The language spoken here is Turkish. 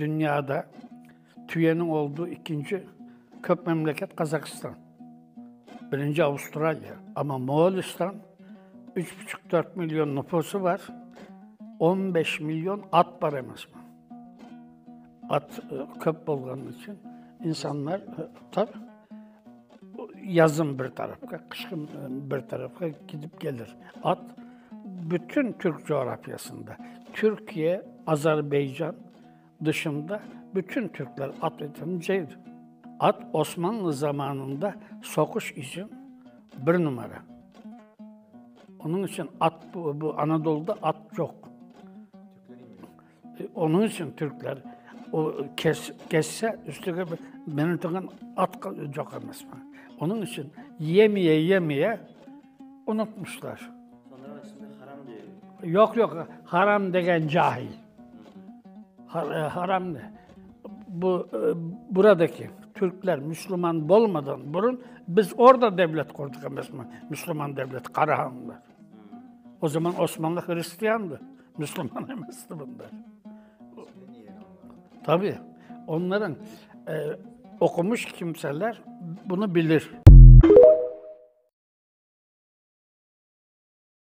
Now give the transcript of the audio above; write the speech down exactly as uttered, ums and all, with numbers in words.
dünyada tüyenin olduğu ikinci kök memleket Kazakistan. Birinci Avustralya. Ama Moğolistan üç buçuk dört milyon nüfusu var. on beş milyon at var emez mi? At e, köp olduğu için insanlar e, tabii yazın bir tarafa, kışın bir tarafa gidip gelir. At bütün Türk coğrafyasında, Türkiye, Azerbaycan dışında bütün Türkler at etinceydi. At Osmanlı zamanında sokuş için bir numara. Onun için at bu, bu Anadolu'da at çok. Onun için Türkler o kes, kesse üstüne benim takım at çok emez mi? Onun için yemeye yemeye unutmuşlar. Sonra şimdi haram diyor. Yok yok, haram degen cahil. Har, haram ne? Bu buradaki Türkler Müslüman olmadan burun biz orada devlet kurduk emez mi? Müslüman devlet, Karahanlılar. O zaman Osmanlı Hristiyandı. Müslüman emezdi bunlar. Tabii. Onların e, okumuş kimseler bunu bilir.